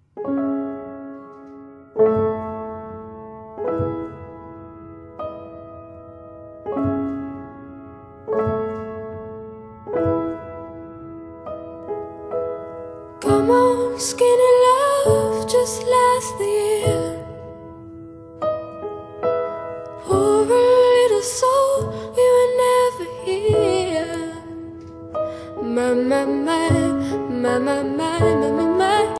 Come on, skinny love, just last the year. Poor little soul, we were never here. My, my, my, my, my, my, my, my.